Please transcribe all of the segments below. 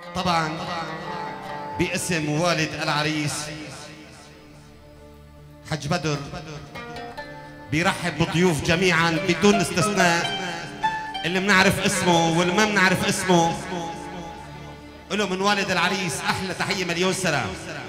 طبعا باسم والد العريس حج بدر بيرحب بالضيوف جميعا بدون استثناء، اللي بنعرف اسمه واللي ما بنعرف اسمه له من والد العريس احلى تحيه مليون سلام.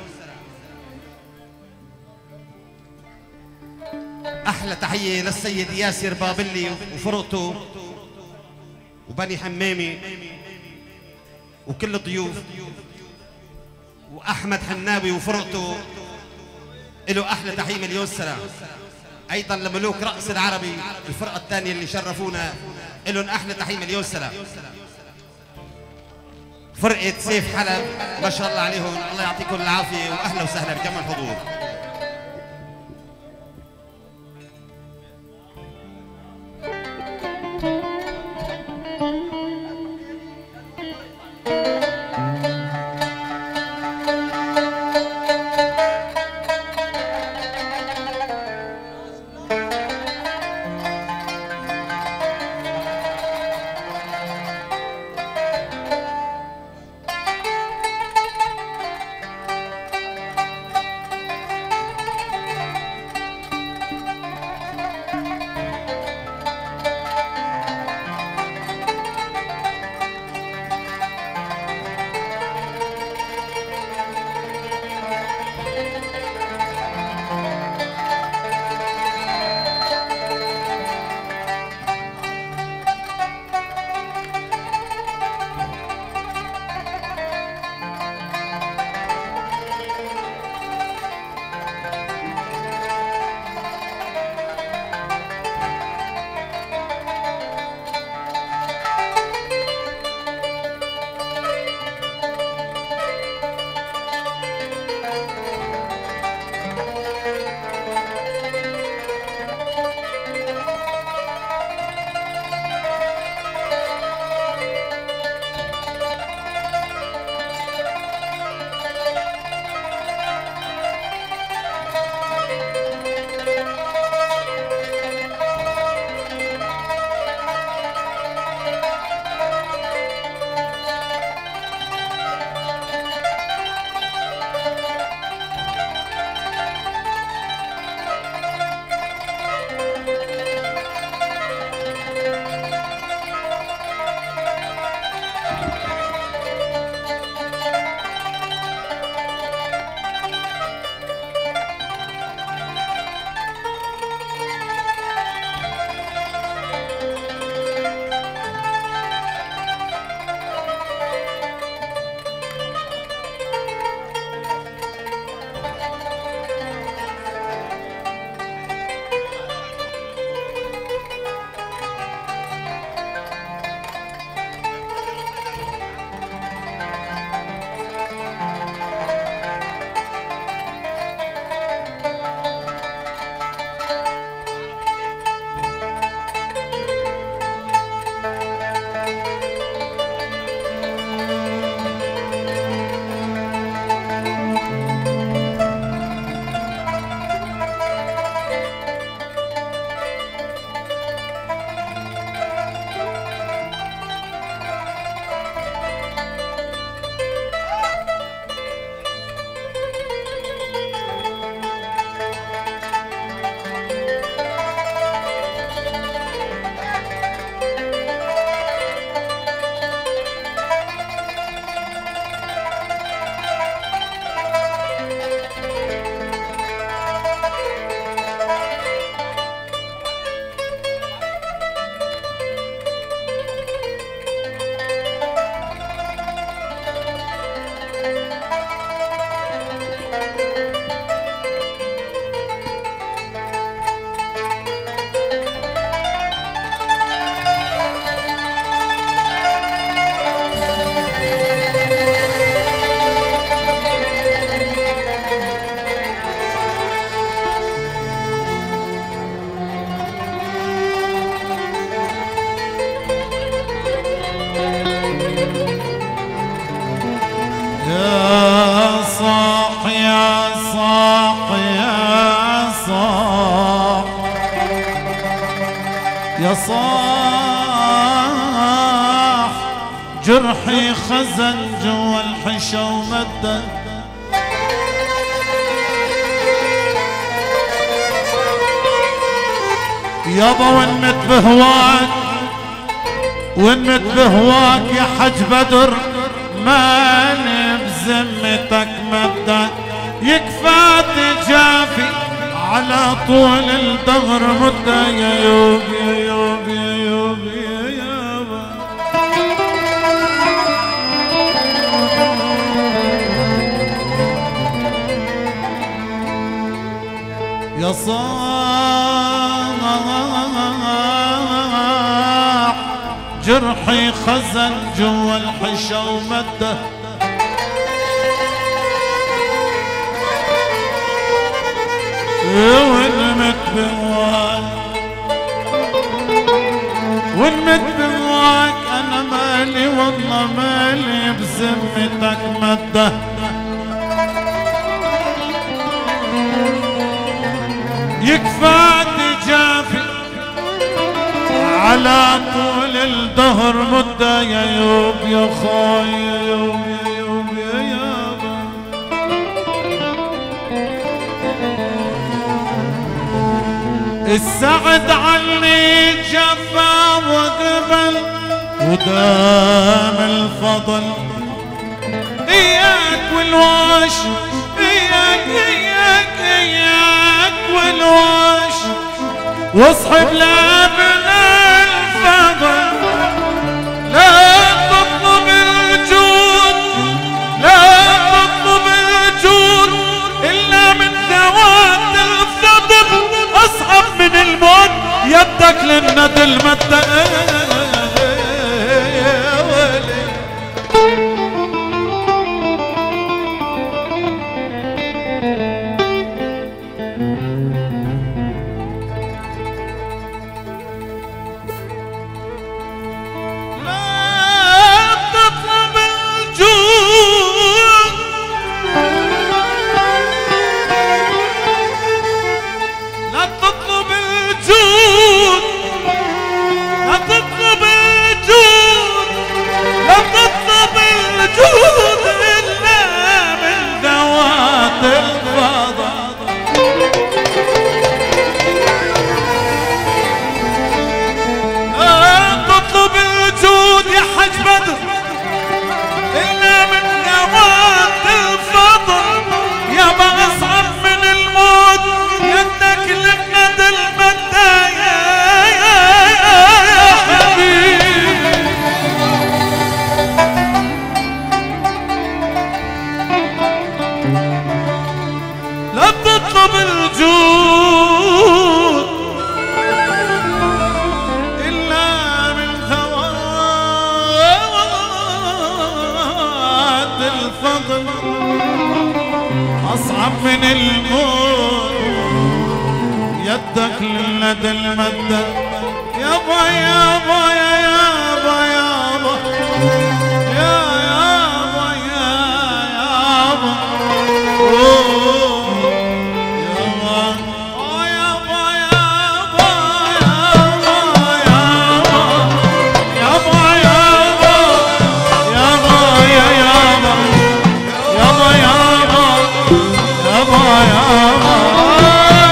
احلى تحيه للسيد ياسر بابلي وفرقته وبني حمامي وكل الضيوف، واحمد حناوي وفرقته له احلى تحيه مليون سلام. ايضا لملوك رقص العربي الفرقه الثانيه اللي شرفونا لهم احلى تحيه مليون سلام. فرقه سيف حلب ما شاء الله عليهم، الله يعطيكم العافيه واهلا وسهلا بجمع الحضور. جرحي خزن جوا الحشا ومدد يابا ونمت بهواك ونمت بهواك يا حج بدر ماني بذمتك مبدأ يكفى تجافي على طول الدهر مدة يا يوب يا يوب يا يوب يا يابا يا صاح جرحي خزن جوا الحشا ومده ونمت بهواك ونمت بهواك انا مالي والله مالي بذمتك مده يكفى تجافي على طول الدهر مده يا يوب يا خاي يا يوب يا يوب يا يابا السعد عني جفا وقبل ودام الفضل اياك والواش اياك اياك اياك والواش واصحب لابنا الفضل لا تطلب الجود لا تطلب الجود الا من ذوات الفضل اصعب من الموت يدك للندى المدة أصعب من الموت يدك للندى المدة يابا يابا يا يابا يابا يا يابا يا يابا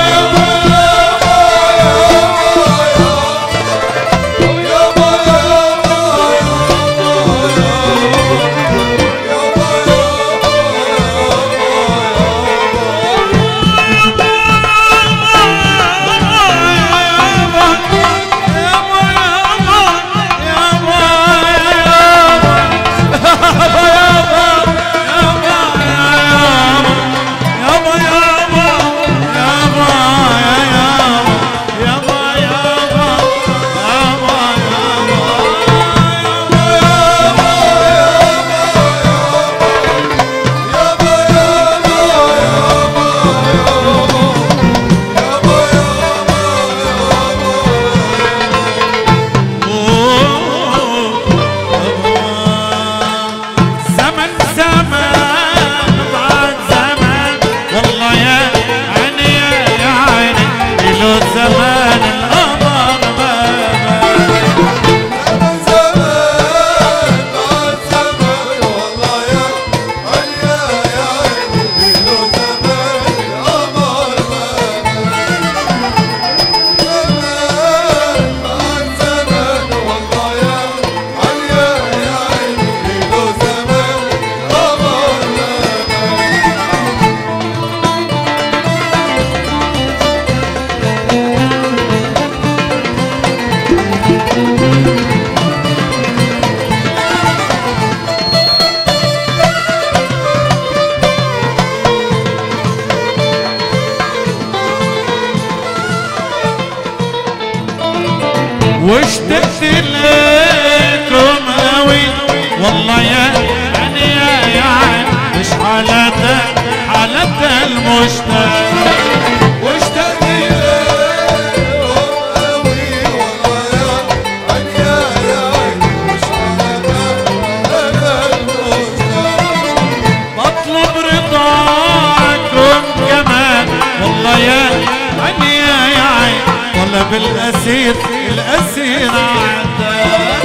يابا واشتقت لكم قوي والله يا عيني يا عين مش حالتها حالتها المشتاق واشتقت لكم قوي والله يا عيني يا عين مش حالتها المشتاق بطلب رضاكم كمان والله يا عيني يا عين والله بالأسير الأسير عدى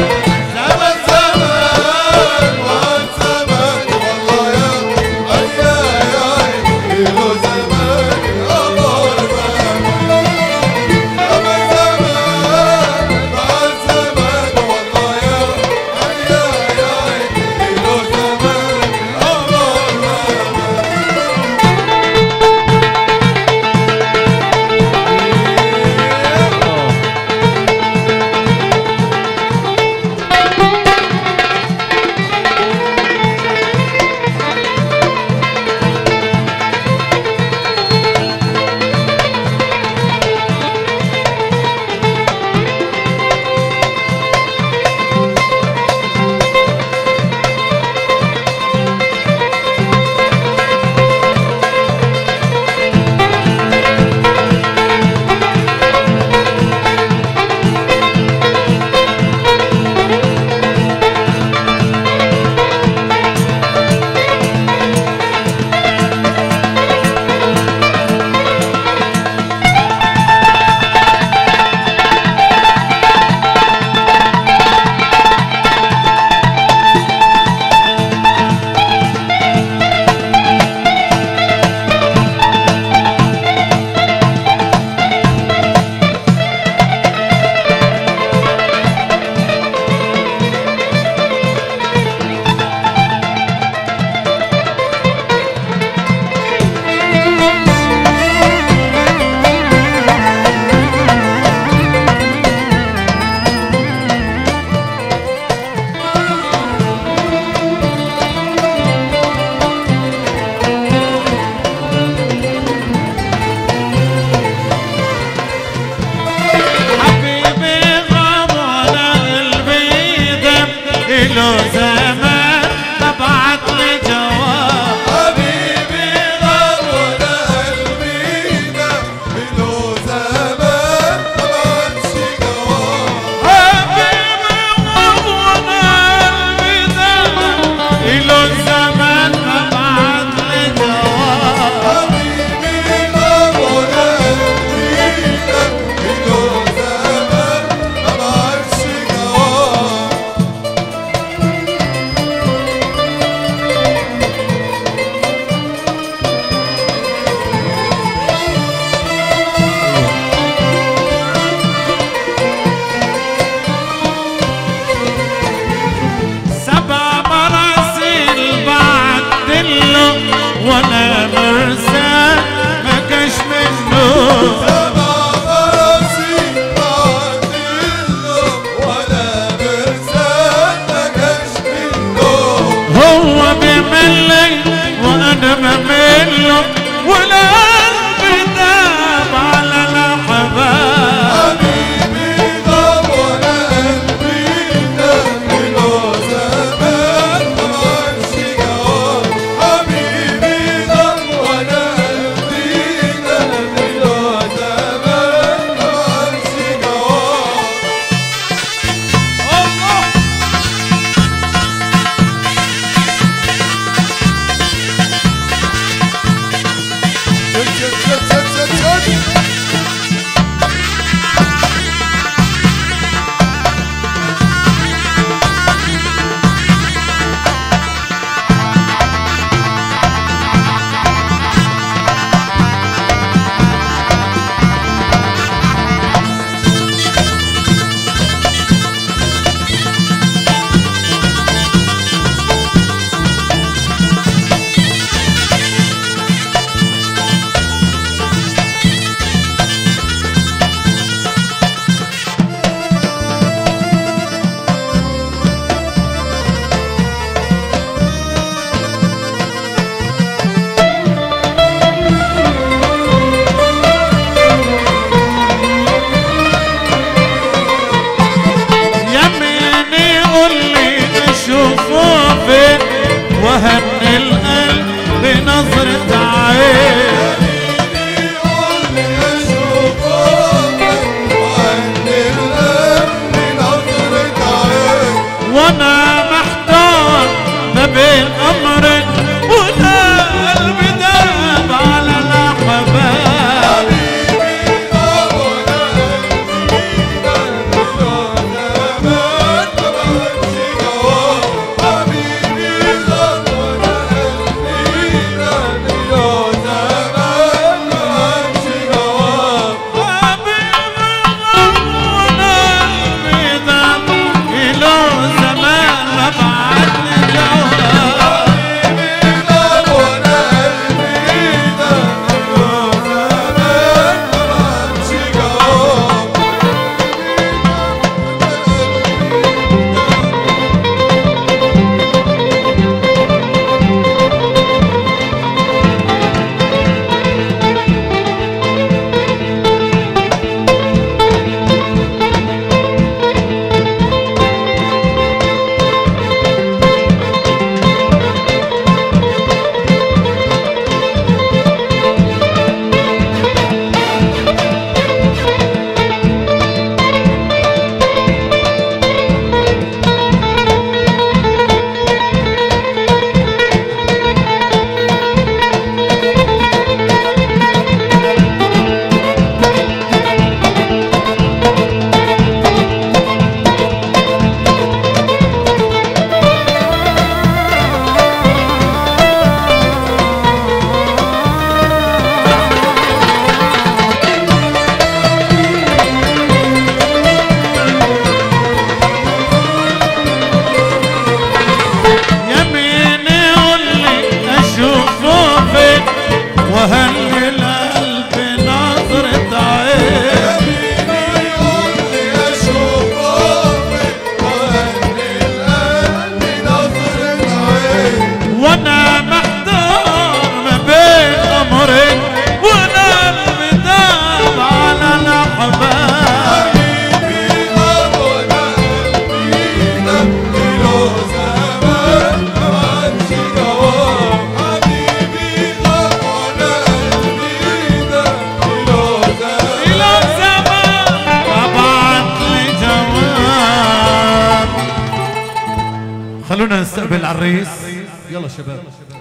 نستقبل عريس. يلا شباب.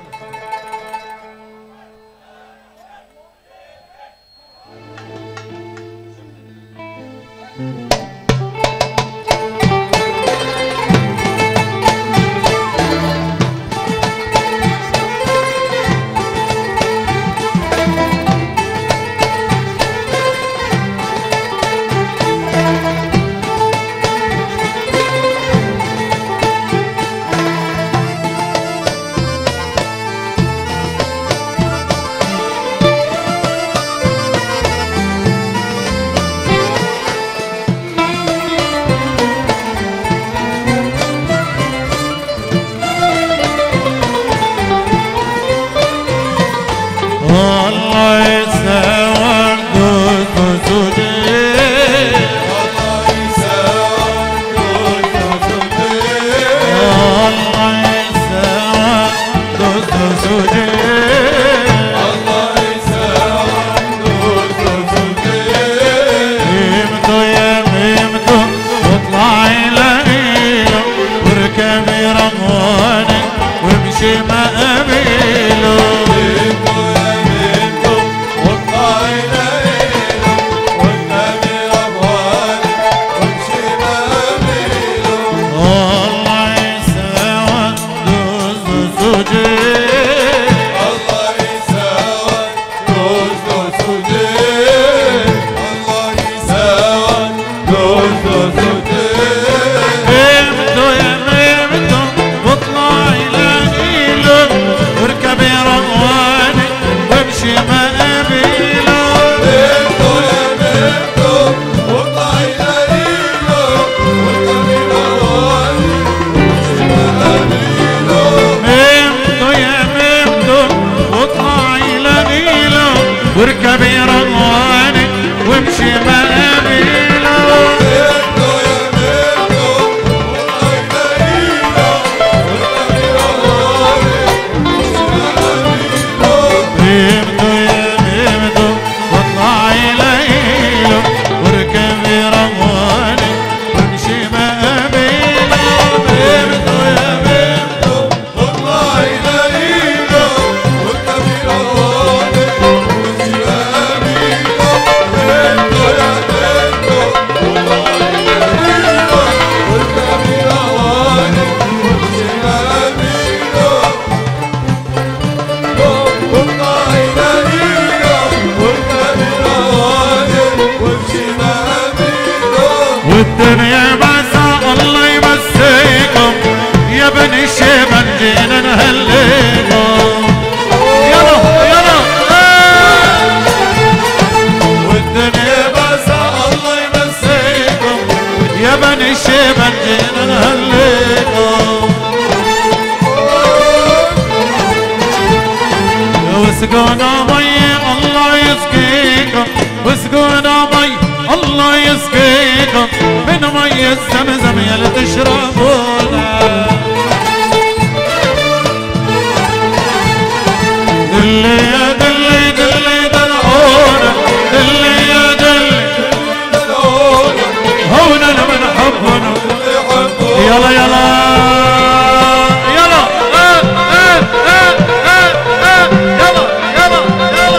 واركبي رضواني وامشي مقابيله بنته يا بنته واركبي رضواني وامشي مقابيله بنته يا بنته واطلعي ليله واركبي رضواني وامشي مقابيله بنته يا بنته واطلعي ليله واركبي رضواني والدنيا بعزة الله يمسيكم يا بني الشيبان جينا نهليكم يلا يلا والدنيا بعزة الله يمسيكم يا بني الشيبان جينا نهليكم واسقونا مي الله يسقيكم واسقونا مي الله يسقيكم من مي الزمزم يلي تشربونا دلي يا دلي دلي دلعونا دلي يا دلي دلعونا هونا لمن حبنا يلا يلا يلا يلا يلا يلا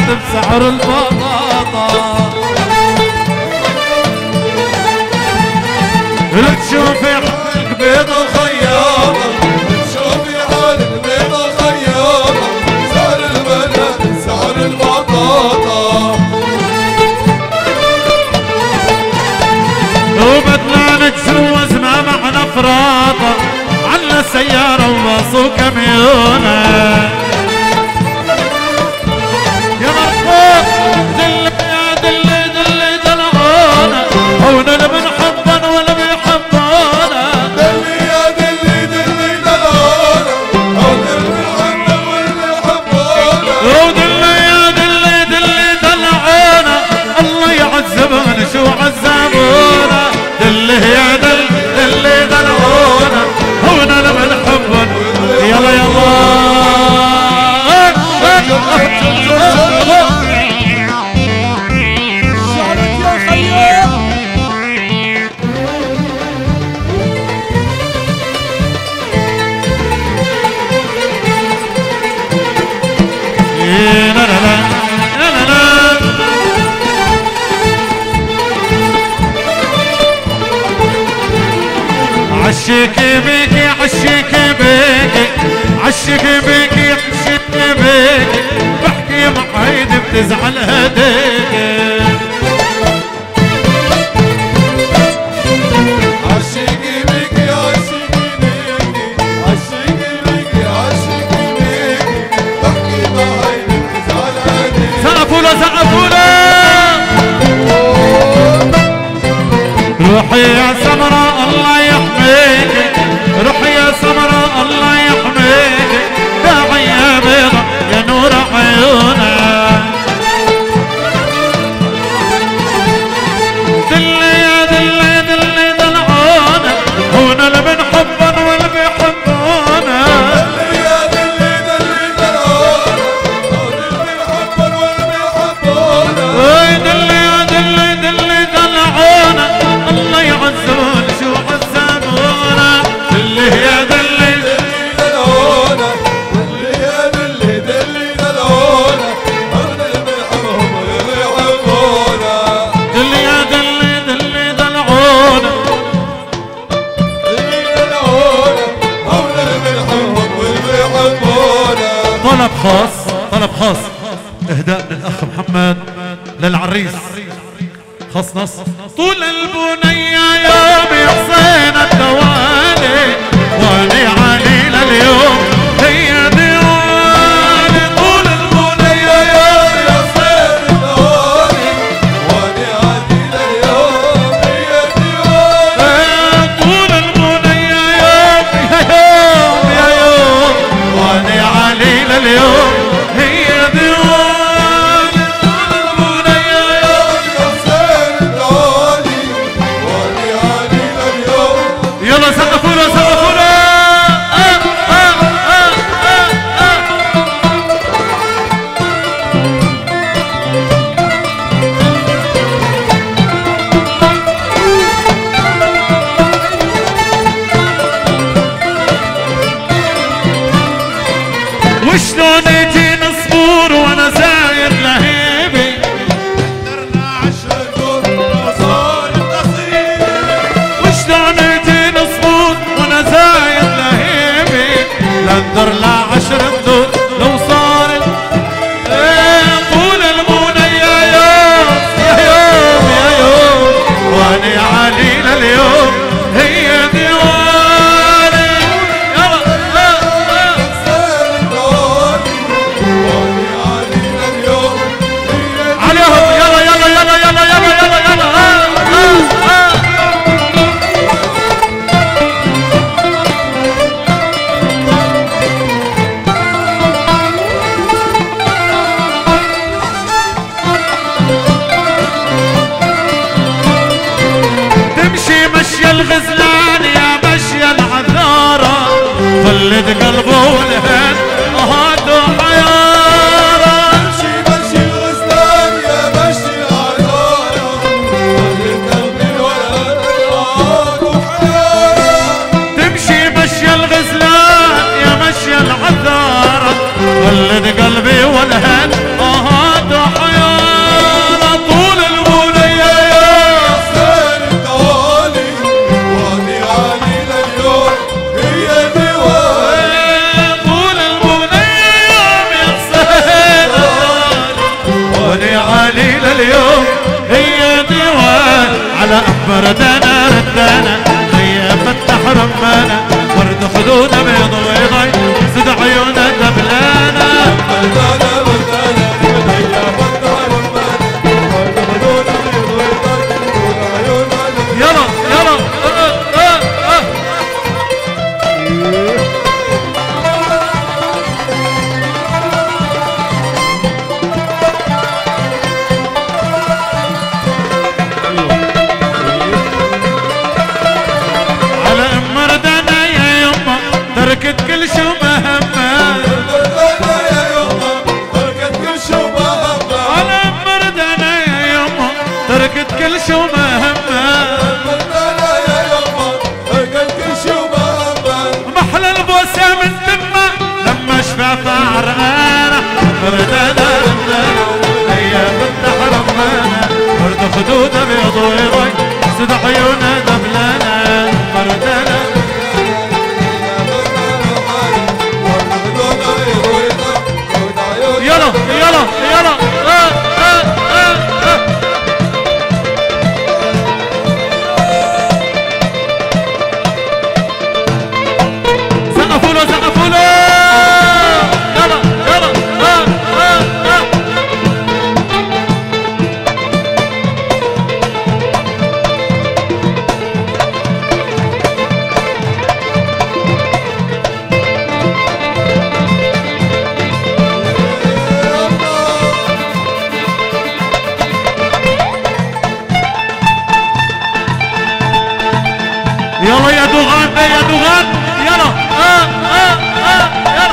بسعر البطاطا تشوفي حالك بيضة خياطة شوفي حالك بيضة خياطة سعر البنات سعر البطاطا وبدنا نتجوز ما معنا فراطة عنا سيارة وباص وكاميونة يا مرحوم دلي يا دلي دلي دلعونا هونا اللي بنحبن ولا بيحبونا دلي يا دلي دلي دلعونا هونا اللي بنحبن ولا بيحبونا ودلي يا دلي دلي دلعونا الله يعذبهم شو عذبونا دلي يا دلي دلي دلعونا هونا اللي بنحبن يلا يلا شعرك يا خياط لا لا لا لا لا عشيكي بيكي عشيكي بيكي عشيكي بيكي عشيكي بيكي بحكي مع عيدي بتزعل هديكي عشيقي بيكي عشيقي بيكي عشيقي بيكي عشيقي بيكي بحكي بعيني بتزعل عيني سقفوا له سقفوا له روحي يا سمراء الله يحميك روحي يا سمراء الله يحميك داعي يا بيضة يا نور عيونك دلي يا دلي دلي دلعونا هونا اللي بنحبن واللي بيحبونا دلي يا دلي دلي دلعونا هون اللي بنحبن واللي بيحبونا وي دلي يا دلي دلي دلعونا الله يعذبون شو عذبونا دلي يا دلي دلي دلعونا دلي يا دلي دلي دلعونا هون اللي بنحبهم واللي بيحبونا دلي يا دلي دلي دلعونا دلي دلعونا هون اللي بنحبهم واللي بيحبونا طلب خاص طلب خاص اهداء للاخ محمد للعريس خاص نص طول البنية يوم حسين الدوالي واني علي لليوم هي ديواني طول البنية يوم حسين الدوالي واني عادي لليوم هي ديواني طول البنية يوم يا يوم واني علي لليوم هي ديواني طول البنية يوم حسين الدوالي واني عادي لليوم يلا سقفوا له سقفوا له وشلون يجي نصبور وانا زاير لهيبي درنا عشق وصار القصير وشلون يجي نصبور وانا زاير لهيبي لندر لا عشر الدور لو صار طول المنية يوم يا يوم يا يوم واني علي لليوم هي ديواني يلا حسين الدوالي واني عادي لليوم هي عليهم يلا يلا يلا يلا يلا يلا يلا تمشي مشي الغزلان يا مشي العذارة خلت قلبه والهن هادوا حيارة مشي مشي الغزلان يا مشي العذارى خلت قلبي الولد عاد وحيارة تمشي مشي الغزلان يا مشي العذارة خلت قلبي والهن هادوا ردنا ردنا هيا فتح رمانا ورد خدودنا بيض ويضاي زد عيونا دبلانا ردنا ردنا هيا فتح رمانا ورد خدودنا بيض ويضاي زد عيونا دبلانا. يلا يلا تركت كل شو مهمة مردنا يا يما تركت كل شو مهمة على مردنا يا يما تركت كل شو مهمة مردنا يا يما تركت كل شو مهمة محلى البوسة من دمه لما شفعت عرقانة مردنا ردنا هيا فتح رمانا ورد خدودها بيض ويضاي سد عيونها دبلانا مردنا يلا يلا يلا سقفوا له سقفوا له يلا يلا يلا يا دوغان يا دوغان يلا يلا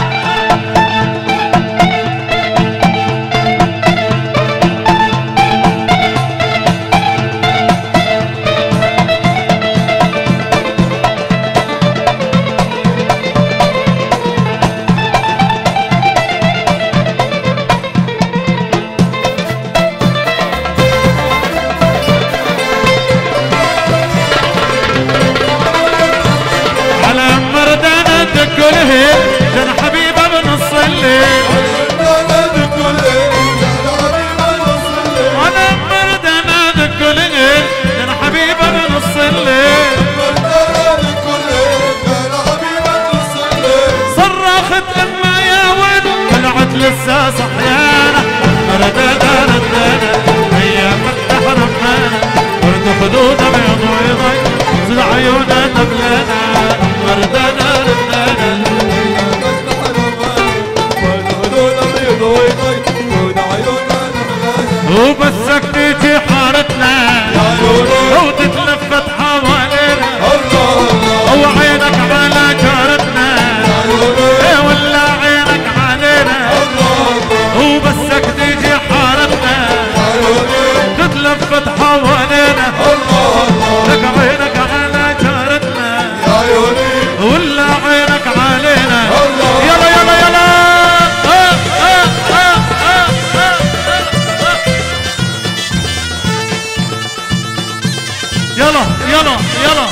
جن حبيبه بنص الليل مردنا كل على مردنا كل ليل جن حبيبه بنص الليل مردنا كل حبيبه بنص الليل صرخت اما يا ولد طلعت لسه صحيانه مردنا ردنا هيا فتح رمانا ورد خدودها بيض ويضاي زد عيونها دبلانا مردنا ردنا وبسك تيجي حارتنا وتتلفت حوالينا وعينك على جارتنا ولا عينك علينا وبسك تيجي حارتنا تتلفت حوالينا لك عينك على جارتنا ولا عينك علينا يلا يلا يلا يلا يلا يلا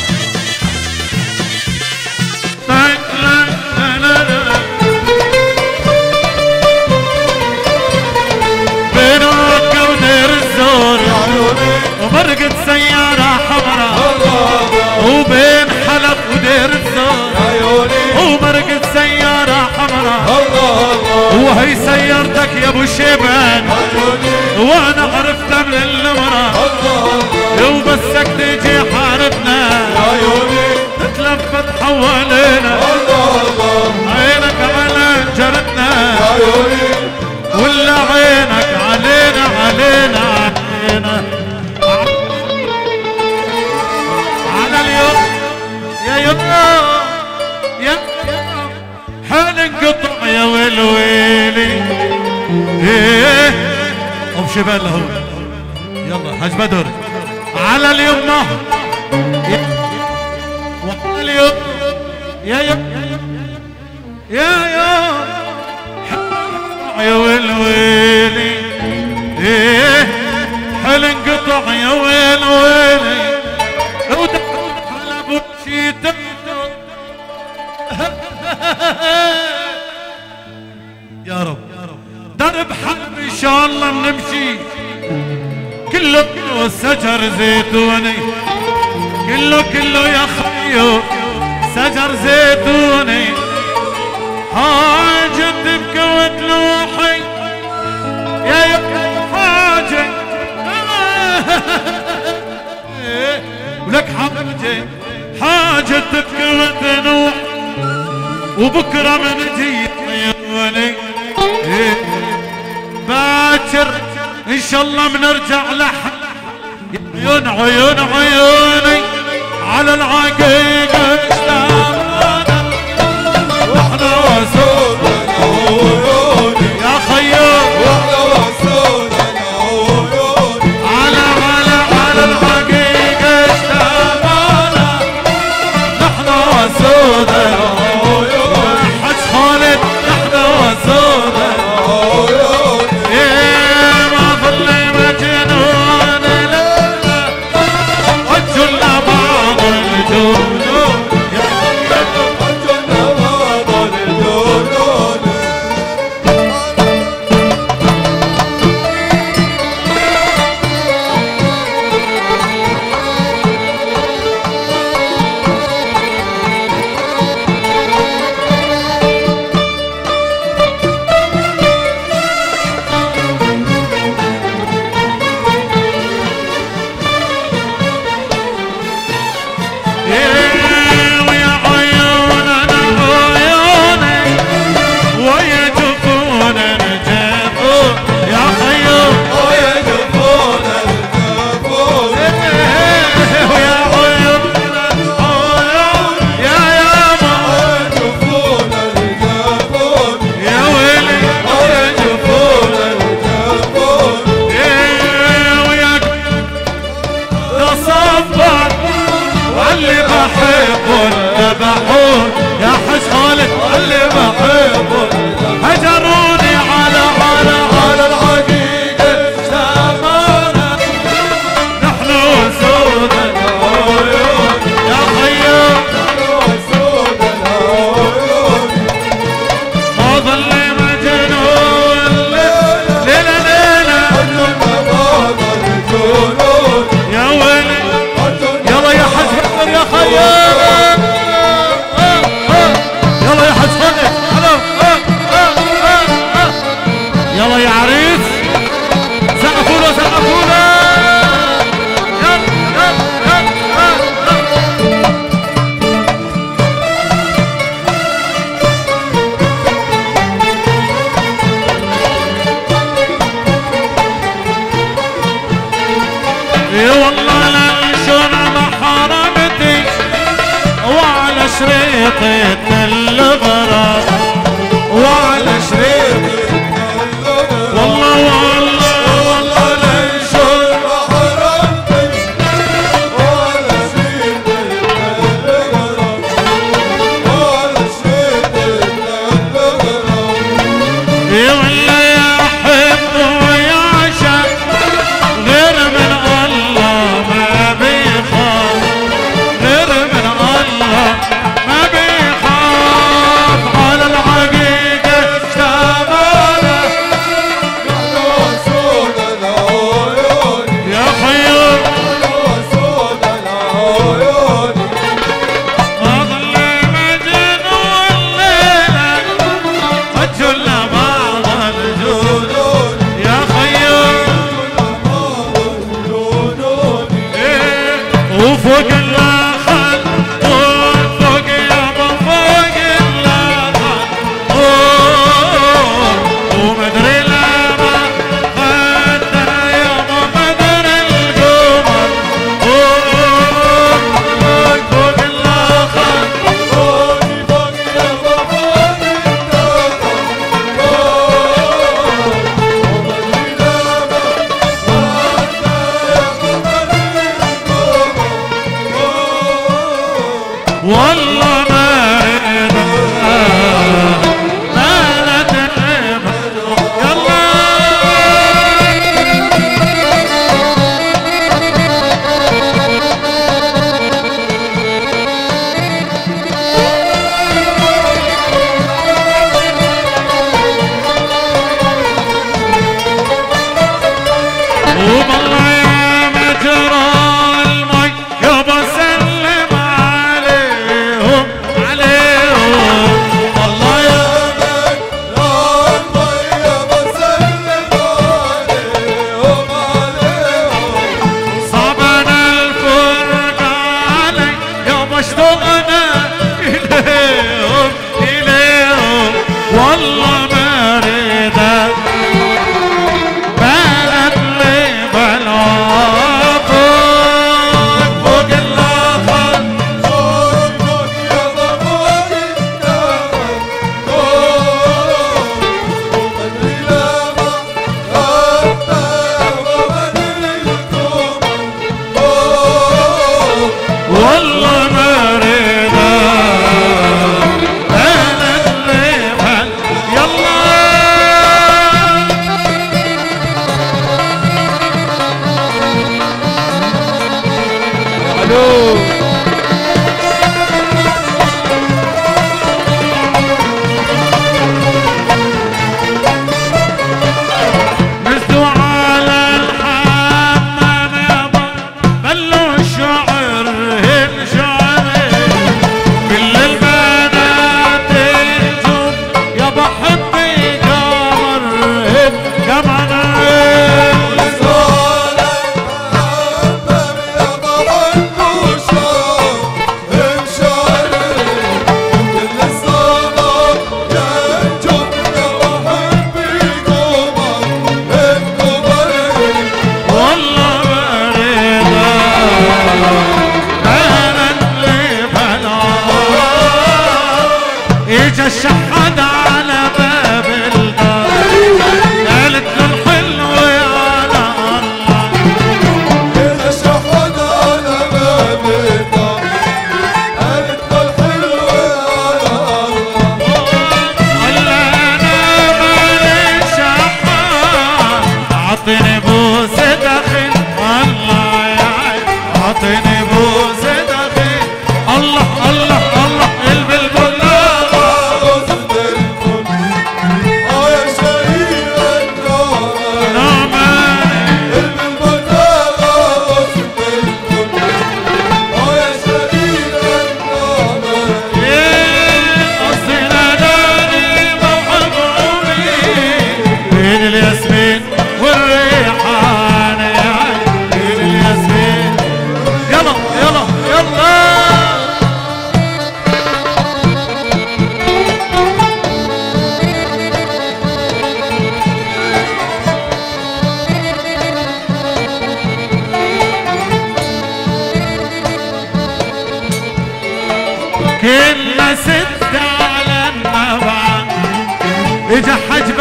بين مكة ودير الزور ومرقت سيارة حمراء وبين حلب ودير الزور ومرقت سيارة حمراء وهي سيارتك يا ابو شيبان وانا عرفتها من المرة وبسك تيجي حارتنا تتلفت حوالينا عينك على جارتنا ولا عينك علينا علينا علينا على اليوم يا يما يا حال انقطع يا ويل ويلي ايه وبشبال له يلا حاج بدر على اليمة وعلى اليوم يا يا ويل ويلي ايه حل انقطع يا ويل ويلي ودخل على بوشيتك يا رب درب حرب ان شاء الله نمشي كله والشجر زيتوني كله يا خيو شجر زيتوني حاجة تبكى وتلوحي يا حاجة ولك حاجة تبكى وتنوح وبكرة من جيت عيوني باكر ان شاء الله بنرجع عيون عيوني على العقيقة اشتاقنا واحنا وسودنا عيوني يا خيو واحنا وسودنا عيوني على العقيقة اشتاقنا نحن وسودنا عيوني حج خالد نحن وسودنا عيوني ما ظل مجنون لنا وجهنا بعض الجنون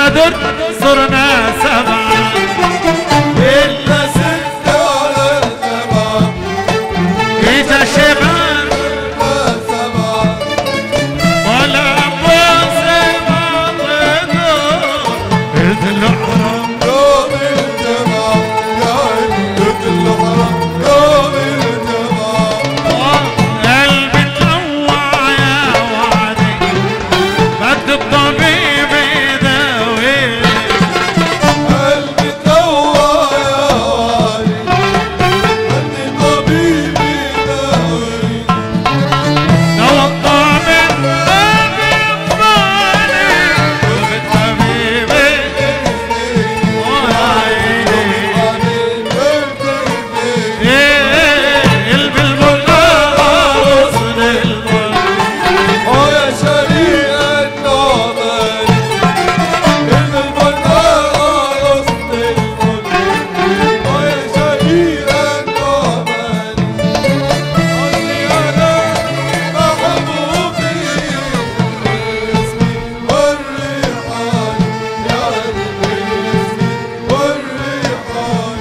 بالبدر صرنا سبعة إلا ستة على السبعة إجا شباب سبعة ولا عباس المعطينا إذ الحرم يوم الجمعة يا عيني يطل الحرم يوم الجمعة قلبي تلوع يا وعدي بد الطبيب يداوي قلبي توع يا وعلي بدي طبيب يداوي دوا الطبيب بالطبيب ويا شريع النعمان البلبل وسط الفل ويا شريع النعمان قصدي أنا محبوبي اسمي والريحان يا قلبي اسمي والريحان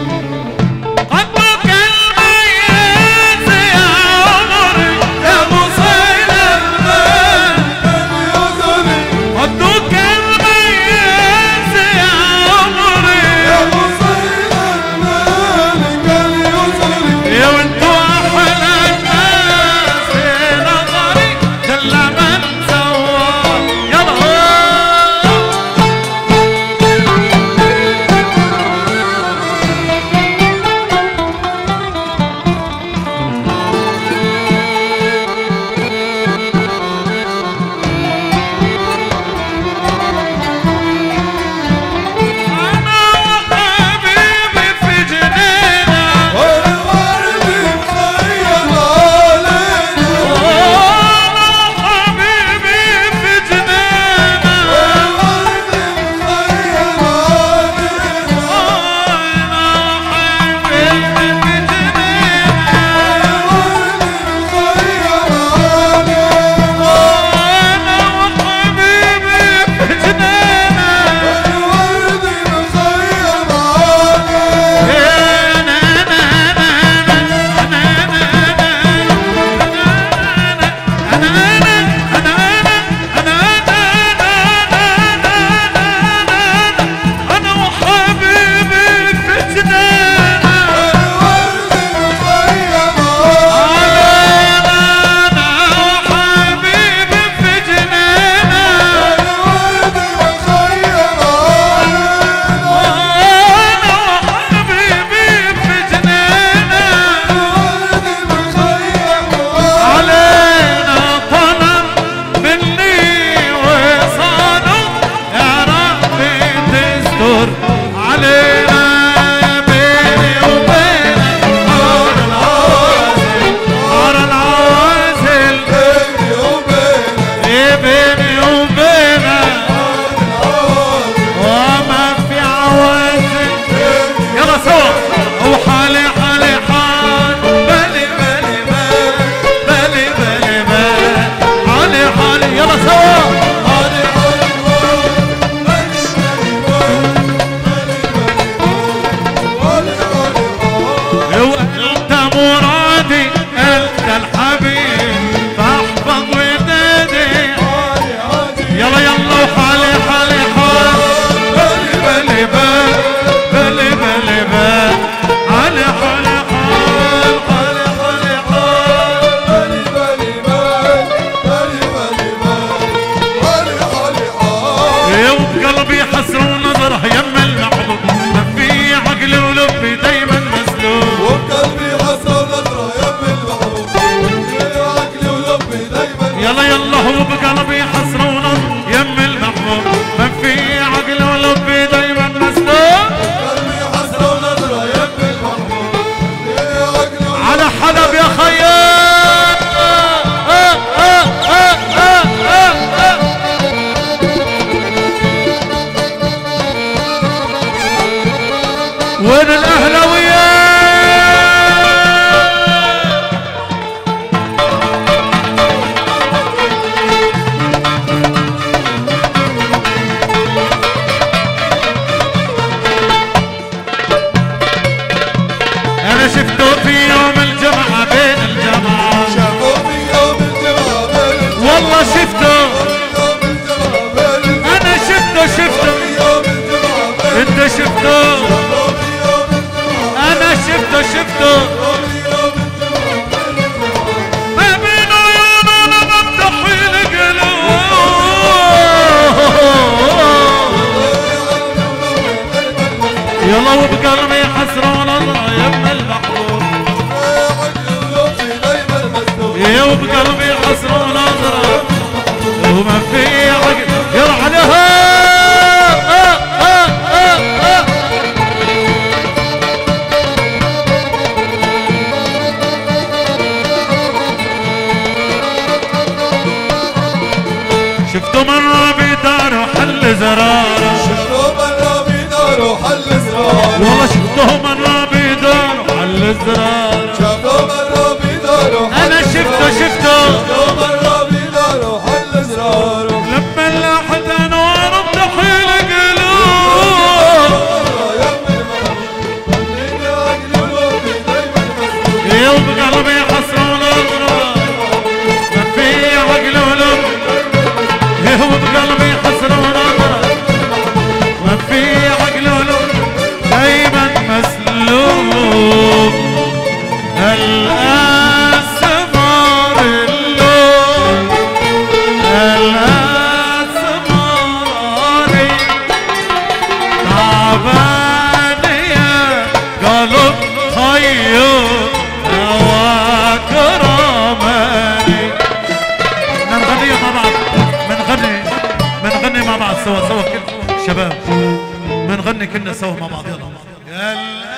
قدك الميت يا عمري يا مصيل المال يزري قدك الميت يا عمري يا مصير المالك يزري يا وانتو احلى الناس في نظري جل من سوى يلا انا وحبيبي في جنينه والورد مخيم علينا انا وحبيبي في جنينه والورد مخيم علينا انا وحبيبي في جنينه والورد مخيم علينا انا وحبيبي في جنينه والورد مخيم علينا أنا وحبيبي في جنينة والورد مخيم علينا أنا وحبيبي في جنينة والورد مخيم علينا أنا وحبيبي في جنينة والورد مخيم علينا طلب مني وصاله يا ربي تستر علينا بيني وبينك نار العوازل نار العوازل بيني وبينك إيه بيني وبينك وما في عوازل يلا سوا وحالي حالي حال بالي بالي بال بالي بالي بال حالي حالي يلا سوا علي علي بالي بالي بالي وانت مرادي انت الحبيب فاحفظ ودادي يلا يلا وحالي حالي حال بالي بالي بال بالي بالي بال حالي حالي حال حالي حالي حال وبقلبي حسر ونظره يم المحبوب ما في عقلي ولبي دايما مسلوب يلا يلا هو بقلبي حسر ونظر يم المحبوب ما في عقلي ولبي دايما مسلوب على حلب يا خيال وين الاهلاويه شفته انا شفته ما بين عيوننا بفتح القلوب يلا وبقلبي حسرة ونظرة يا ابن المحبوب يا وبقلبي حسرة ونظرة وما في عقل يلا عليها شفتوا مرة بداره حل زراره شفتوا مرة بداره حل زراره والله شفتوا مرة بداره حل زراره شفتوا مرة بداره انا شفته مرة بداره حل زراره لما لاحت انوار بتحيل قلوب يا وبقلبي حسرة ونظرة ما في عقل ولب يا وبقلبي حسرة ونظرة ما في عقل ولب دايما مسلوب الاسمار اللون الاسماري تعبان يا قلب خيو وكرماني نغني مع بعض بنغني مع بعض سوا كل شباب بنغني كلنا سوا مع بعض يلا